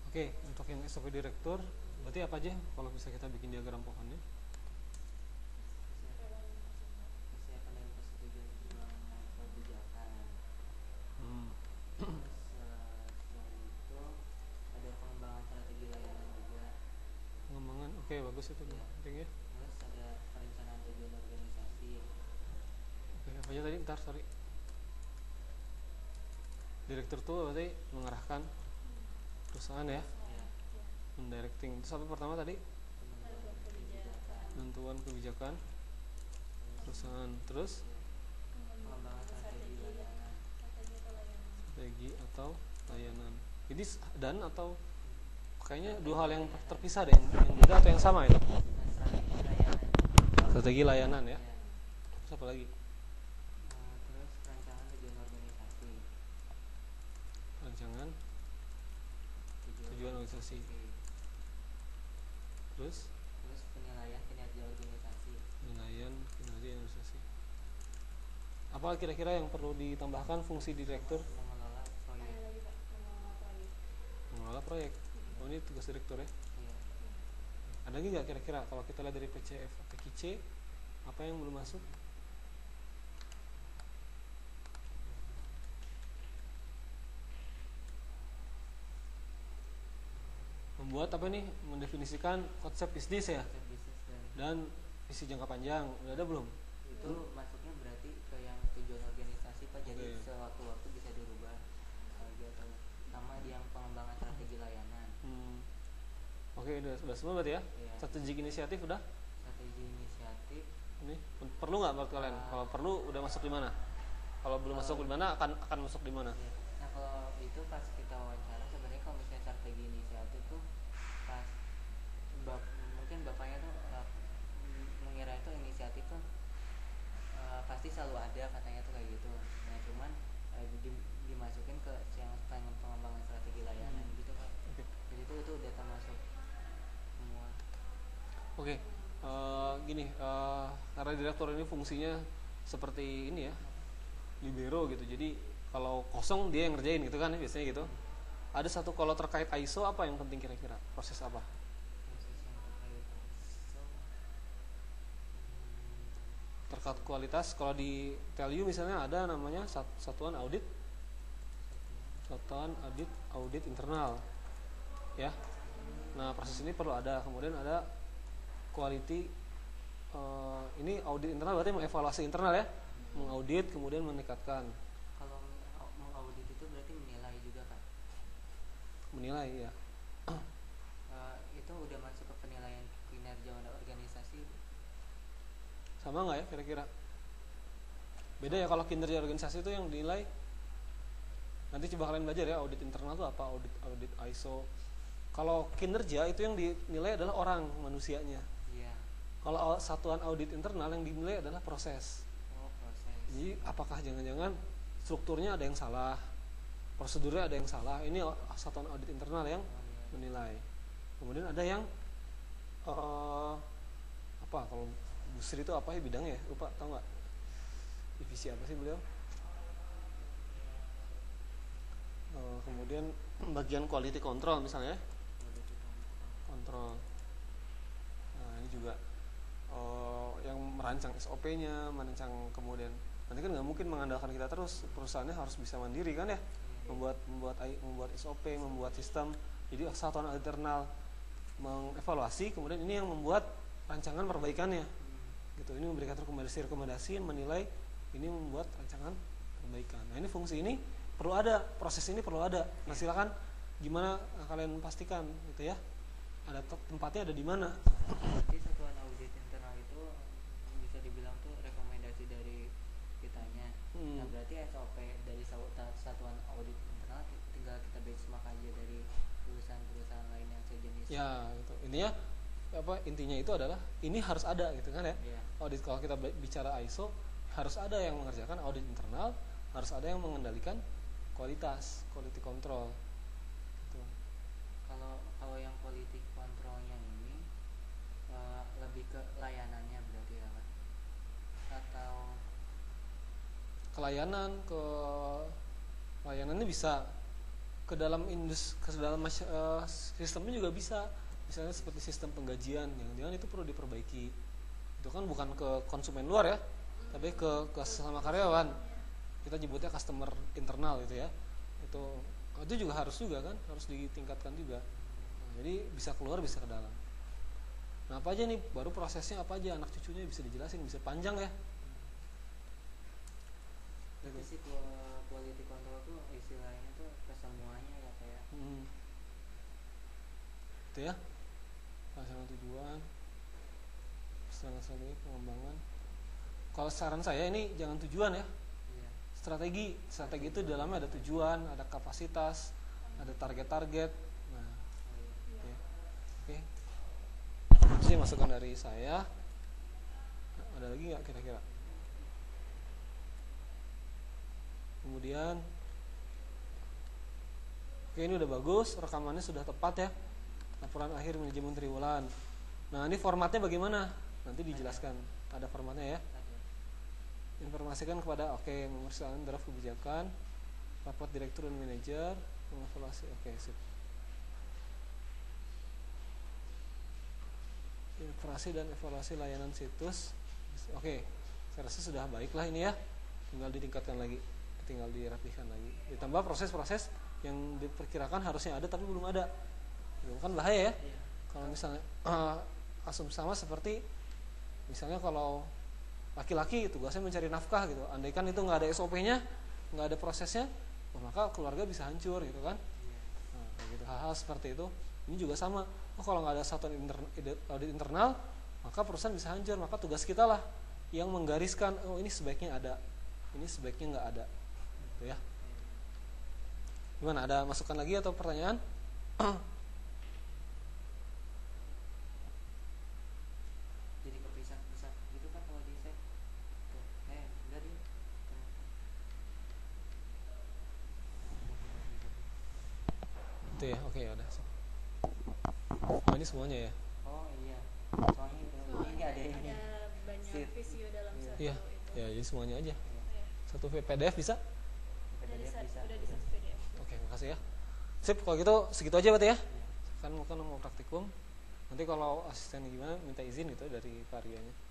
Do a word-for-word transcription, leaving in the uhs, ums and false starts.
Oke, untuk yang S O P direktur berarti apa aja kalau bisa kita bikin diagram pohonnya? Persiapan dan persetujuan uang kebijakan. Hmm. Terus eh, selain itu ada pengembangan strategi layanan juga. Pengembangan, oke bagus itu Ya. penting ya. Terus ada perencanaan tujuan organisasi. Oke, apa aja tadi? Ntar, sorry. Direktur tuh berarti mengarahkan perusahaan ya, Ya. mendirecting. Terus apa pertama tadi? Pengembangan kebijakan. Penentuan kebijakan perusahaan. Terus Pengembangan strategi layanan. strategi atau layanan. Ini s- dan atau kayaknya dua hal yang terpisah deh, yang yang beda atau yang sama itu? Nah, strategi layanan. Strategi layanan ya. Ya. Terus apa lagi? Eh, terus perencanaan tujuan organisasi. Rancangan tujuan organisasi. Terus Terus penilaian kinerja organisasi. penilaian kinerja organisasi. Apa kira-kira yang perlu ditambahkan fungsi direktur? Mengelola proyek. Mengelola proyek. Oh, ini tugas direktur ya. Ya. Ada lagi nggak kira-kira kalau kita lihat dari P C F P Q C apa yang belum masuk? Membuat apa nih? Mendefinisikan konsep bisnis ya Konsep bisnis dan dan visi jangka panjang. Udah ada belum? itu masuknya berarti ke yang tujuan organisasi Pak. Jadi Oke. sewaktu-waktu bisa dirubah lagi atau sama di yang pengembangan strategi layanan. Hmm. Oke, udah, udah semua berarti ya? Iya. Strategic inisiatif udah? Strategi inisiatif. Ini perlu nggak menurut kalian? Ah. Kalau perlu udah masuk di mana? Kalau belum Kalau- masuk di mana akan akan masuk di mana? Ya. Nah kalau itu pas kita wawancara sebenarnya kalau misalnya strategi inisiatif tuh pas bap, mungkin bapaknya tuh uh, mengira itu inisiatif tuh uh, pasti selalu ada katanya tuh kayak gitu. Nah cuman uh, di- dimasukin ke yang peng- pengembangan strategi layanan Hmm. gitu Pak. Oke. Jadi itu itu udah termasuk semua. Oke, eh, gini, eh, karena direktur ini fungsinya seperti ini ya, libero gitu. Jadi kalau kosong dia yang ngerjain gitu kan, biasanya gitu. Ada satu kalau terkait I S O apa yang penting kira-kira? Proses apa? Proses yang terkait so, Terkait kualitas. Kalau di Telu misalnya ada namanya sat- satuan audit, satuan audit audit internal, ya. Nah proses ini perlu ada. Kemudian ada quality. eh, ini audit internal berarti mengevaluasi internal ya, mengaudit kemudian meningkatkan, kalau meng- mengaudit itu berarti menilai juga Pak. menilai ya. Uh, itu udah masuk ke penilaian kinerja organisasi. Sama nggak ya kira-kira? Beda ya kalau kinerja organisasi itu yang dinilai. Nanti coba kalian belajar ya audit internal itu apa, audit audit I S O. Kalau kinerja itu yang dinilai adalah orang manusianya. Iya. Kalau satuan audit internal yang dinilai adalah proses. Oh proses. Jadi apakah jangan-jangan strukturnya ada yang salah, prosedurnya ada yang salah? Ini satuan audit internal yang Oh, iya. menilai. Kemudian ada yang eh, apa? Kalau Bu Sri itu apa ya bidangnya? Ya? Lupa, tahu nggak? Divisi apa sih beliau? Eh, kemudian bagian quality control misalnya, ya. Quality control. Kontrol. Nah ini juga eh, yang merancang S O P-nya, merancang kemudian nanti kan nggak mungkin mengandalkan kita terus, perusahaannya harus bisa mandiri kan ya, membuat membuat membuat S O P, membuat sistem. Jadi satuan internal mengevaluasi, kemudian ini yang membuat rancangan perbaikannya, gitu. Ini memberikan rekomendasi rekomendasi, menilai, ini membuat rancangan perbaikan. Nah ini fungsi ini perlu ada, proses ini perlu ada. Nah silakan gimana kalian pastikan gitu ya, ada te- tempatnya ada di mana. Jadi satuan audit internal itu bisa dibilang tuh rekomendasi dari kitanya. Hmm. Nah berarti S O P dari sau- satuan audit internal tinggal kita benchmark aja dari perusahaan-perusahaan lain yang sejenis. Ya gitu. Intinya apa intinya itu adalah ini harus ada gitu kan ya. Iya. Audit kalau kita be- bicara I S O harus ada yang mengerjakan audit internal, harus ada yang mengendalikan kualitas, quality control. Gitu. Kalau kalau yang politik kontrolnya ini eh, lebih ke layanannya berarti ya Pak? Atau Kelayanan ke layanannya bisa ke dalam indus ke dalam masy- eh, sistemnya juga bisa, misalnya seperti sistem penggajian, jangan-jangan itu perlu diperbaiki. Itu kan bukan ke konsumen luar ya, tapi ke ke sesama karyawan. Kita nyebutnya customer internal gitu ya. Itu itu juga harus juga kan, harus ditingkatkan juga. Nah, jadi bisa keluar bisa ke dalam. Nah, apa aja nih, baru prosesnya apa aja, anak cucunya bisa dijelasin, bisa panjang ya. Itu sih qua- quality control tuh istilahnya tuh ke semuanya ya kayak. Hmm. Itu ya. Pelaksanaan tujuan, strategi pengembangan. Kalau saran saya ini jangan tujuan ya, Iya. strategi. Strategi itu di dalamnya ada tujuan, ada kapasitas, ada target-target. Nah, Oh, iya. oke. Itu sih masukan dari saya. Ada lagi nggak kira-kira? Kemudian, oke, ini udah bagus, rekamannya sudah tepat ya. Laporan akhir manajemen triwulan. Nah, ini formatnya bagaimana? Nanti dijelaskan. Ada formatnya ya. Ada. Informasikan kepada oke, memeriksakan draft kebijakan, raport direktur dan manajer, mengevaluasi. Oke, sip. Informasi dan evaluasi layanan situs. Oke, saya rasa sudah baiklah ini ya. Tinggal ditingkatkan lagi, tinggal dirapihkan lagi. Ditambah proses-proses yang diperkirakan harusnya ada tapi belum ada. Itu kan bahaya ya. Iya. Kalau misalnya uh, asumsi sama seperti misalnya kalau laki-laki tugasnya mencari nafkah gitu, andaikan itu nggak ada S O P-nya, nggak ada prosesnya, oh, maka keluarga bisa hancur gitu kan. Iya. Nah, kayak gitu, hal-hal seperti itu ini juga sama. Oh, kalau nggak ada satuan inter- audit internal, maka perusahaan bisa hancur. Maka tugas kita lah yang menggariskan, oh ini sebaiknya ada, ini sebaiknya nggak ada, gitu ya. Gimana? Ada masukan lagi atau pertanyaan? Jadi kepisah-pisah gitu kan kalau di set. Tuh, eh enggak dia. Itu ya, oke ya udah. Oh, ini semuanya ya. Oh iya. Soalnya itu ini Soalnya ada ini. ada banyak Sheet. video dalam Iya. satu Iya, itu. ya jadi semuanya aja. Iya. Iya. Satu P D F bisa? Udah di, P D F sa- bisa. udah di satu P D F. Oke, makasih ya. Sip, kalau gitu segitu aja berarti ya. Iya. Kan kan mau praktikum. Nanti kalau asistennya gimana minta izin gitu dari Pak Rianya.